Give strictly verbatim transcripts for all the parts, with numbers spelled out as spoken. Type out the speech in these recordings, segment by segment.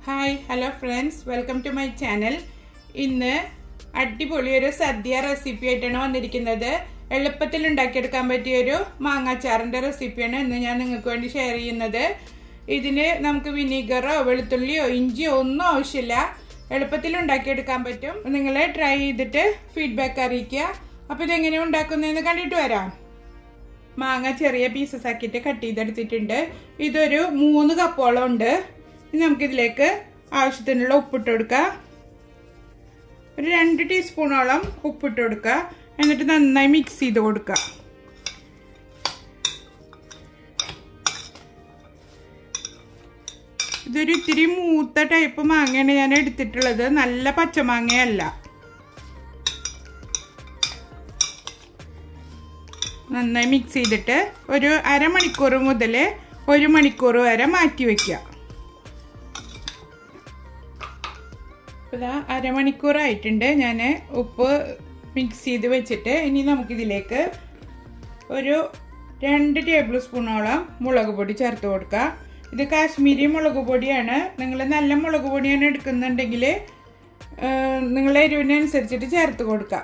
Hi hello friends, welcome to my channel. ഇന്ന് അടിപൊളിയൊരു സദ്യ recipe ആയിട്ടാണ് വന്നിരിക്കുന്നത്. എളുപ്പത്തിൽ ഉണ്ടാക്കിയെടുക്കാൻ പറ്റിയൊരു മാങ്ങാച്ചാറിൻ്റെ റെസിപ്പിയാണ് ഇന്ന് ഞാൻ നിങ്ങൾക്ക് വേണ്ടി ഷെയർ ചെയ്യുന്നത്. ഇതിന് നമുക്ക് വിനീഗറോ വെളുത്തുള്ളിയോ ഇഞ്ചിയോ ഒന്നും ആവശ്യമില്ല. എളുപ്പത്തിൽ ഉണ്ടാക്കിയെടുക്കാൻ പറ്റും. നിങ്ങൾ ട്രൈ ചെയ്തിട്ട് ഫീഡ്ബാക്ക് അറിയിക്കുക. അപ്പോൾ ഇതെങ്ങനെയാണ് ഉണ്ടാക്കുന്നതെന്ന് കണ്ടിട്ട് വരാം. മാങ്ങ ചെറിയ പീസസ് ആക്കിയിട്ട് കട്ട് ചെയ്തെടുത്തിട്ടുണ്ട്. ഇതൊരു മൂന്ന് കപ്പോളം ഉണ്ട്. ഇനി നമുക്കിതിലേക്ക് ആവശ്യത്തിനുള്ള ഉപ്പിട്ട് കൊടുക്കുക. ഒരു രണ്ട് ടീസ്പൂണോളം ഉപ്പിട്ട് കൊടുക്കുക. എന്നിട്ട് നന്നായി മിക്സ് ചെയ്ത് കൊടുക്കുക. ഇതൊരു ഇത്തിരി മൂത്ത ടൈപ്പ് മാങ്ങയാണ് ഞാൻ എടുത്തിട്ടുള്ളത്, നല്ല പച്ചമാങ്ങയല്ല. നന്നായി മിക്സ് ചെയ്തിട്ട് ഒരു അരമണിക്കൂർ മുതൽ ഒരു മണിക്കൂർ വരെ മാറ്റി വയ്ക്കുക. ഇതാ അരമണിക്കൂറായിട്ടുണ്ട് ഞാൻ ഉപ്പ് മിക്സ് ചെയ്ത് വെച്ചിട്ട്. ഇനി നമുക്കിതിലേക്ക് ഒരു രണ്ട് ടേബിൾ സ്പൂണോളം മുളക് പൊടി ചേർത്ത് കൊടുക്കുക. ഇത് കാശ്മീരി മുളക് പൊടിയാണ്. നിങ്ങൾ നല്ല മുളക് പൊടിയാണ് എടുക്കുന്നുണ്ടെങ്കിൽ നിങ്ങളുടെ എരിവിനനുസരിച്ചിട്ട് ചേർത്ത് കൊടുക്കുക.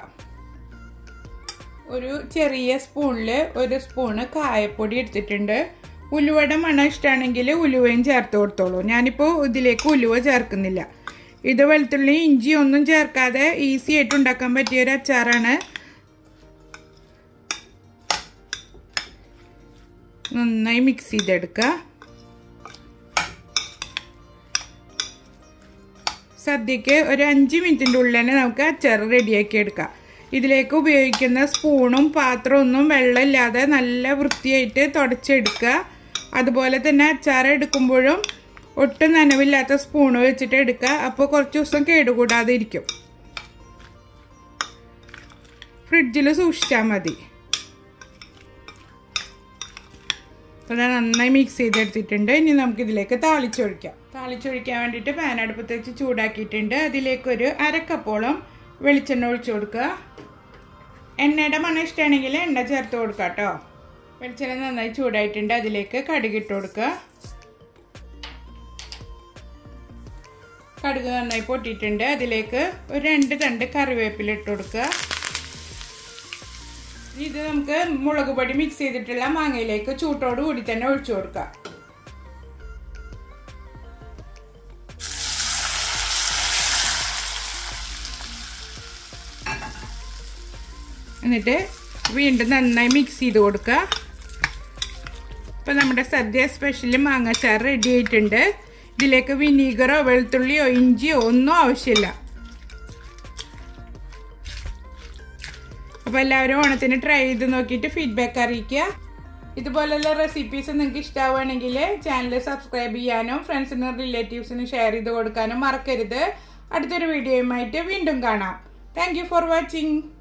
ഒരു ചെറിയ സ്പൂണിൽ ഒരു സ്പൂണ് കായപ്പൊടി എടുത്തിട്ടുണ്ട്. ഉലുവയുടെ മണം ഇഷ്ടമാണെങ്കിൽ ഉലുവയും ചേർത്ത് കൊടുത്തോളൂ. ഞാനിപ്പോൾ ഇതിലേക്ക് ഉലുവ ചേർക്കുന്നില്ല. ഇത് വെളുത്തുള്ളി ഇഞ്ചി ഒന്നും ചേർക്കാതെ ഈസി ആയിട്ട് ഉണ്ടാക്കാൻ പറ്റിയൊരു അച്ചാറാണ്. നന്നായി മിക്സ് ചെയ്തെടുക്കുക. സദ്യക്ക് ഒരു അഞ്ച് മിനിറ്റിൻ്റെ ഉള്ളിൽ തന്നെ നമുക്ക് അച്ചാർ റെഡിയാക്കി എടുക്കാം. ഇതിലേക്ക് ഉപയോഗിക്കുന്ന സ്പൂണും പാത്രവും ഒന്നും വെള്ളമില്ലാതെ നല്ല വൃത്തിയായിട്ട് തുടച്ചെടുക്കുക. അതുപോലെ തന്നെ അച്ചാർ എടുക്കുമ്പോഴും ഒട്ടും നനവില്ലാത്ത സ്പൂണ് വെച്ചിട്ട് എടുക്കുക. അപ്പോൾ കുറച്ച് ദിവസം കേടുകൂടാതെ ഇരിക്കും. ഫ്രിഡ്ജിൽ സൂക്ഷിച്ചാൽ മതി. അപ്പോൾ നന്നായി മിക്സ് ചെയ്തെടുത്തിട്ടുണ്ട്. ഇനി നമുക്കിതിലേക്ക് താളിച്ചൊഴിക്കാം. താളിച്ചൊഴിക്കാൻ വേണ്ടിയിട്ട് പാൻ അടുപ്പത്ത് വെച്ച് ചൂടാക്കിയിട്ടുണ്ട്. അതിലേക്കൊരു അരക്കപ്പോളം വെളിച്ചെണ്ണ ഒഴിച്ചു കൊടുക്കുക. എണ്ണയുടെ മണം ഇഷ്ടമാണെങ്കിൽ എണ്ണ ചേർത്ത് കൊടുക്കുക കേട്ടോ. വെളിച്ചെണ്ണ നന്നായി ചൂടായിട്ടുണ്ട്. അതിലേക്ക് കടുകിട്ട് കൊടുക്കുക. കടുക് നന്നായി പൊട്ടിയിട്ടുണ്ട്. അതിലേക്ക് ഒരു രണ്ട് തണ്ട് കറിവേപ്പില ഇട്ട് കൊടുക്കുക. ഇത് നമുക്ക് മുളക് പൊടി മിക്സ് ചെയ്തിട്ടുള്ള മാങ്ങയിലേക്ക് ചൂട്ടോട് കൂടി തന്നെ ഒഴിച്ചു കൊടുക്കുക. എന്നിട്ട് വീണ്ടും നന്നായി മിക്സ് ചെയ്ത് കൊടുക്കുക. ഇപ്പം നമ്മുടെ സദ്യ സ്പെഷ്യൽ മാങ്ങാച്ചാർ റെഡി ആയിട്ടുണ്ട്. ഇതിലേക്ക് വിനീഗറോ വെളുത്തുള്ളിയോ ഇഞ്ചിയോ ഒന്നും ആവശ്യമില്ല. അപ്പോൾ എല്ലാവരും ഓണത്തിന് ട്രൈ ചെയ്ത് നോക്കിയിട്ട് ഫീഡ്ബാക്ക് അറിയിക്കുക. ഇതുപോലെയുള്ള റെസിപ്പീസ് നിങ്ങൾക്ക് ഇഷ്ടമാവുകയാണെങ്കിൽ ചാനൽ സബ്സ്ക്രൈബ് ചെയ്യാനും ഫ്രണ്ട്സിനും റിലേറ്റീവ്സിനും ഷെയർ ചെയ്ത് കൊടുക്കാനും മറക്കരുത്. അടുത്തൊരു വീഡിയോയുമായിട്ട് വീണ്ടും കാണാം. Thank you for watching.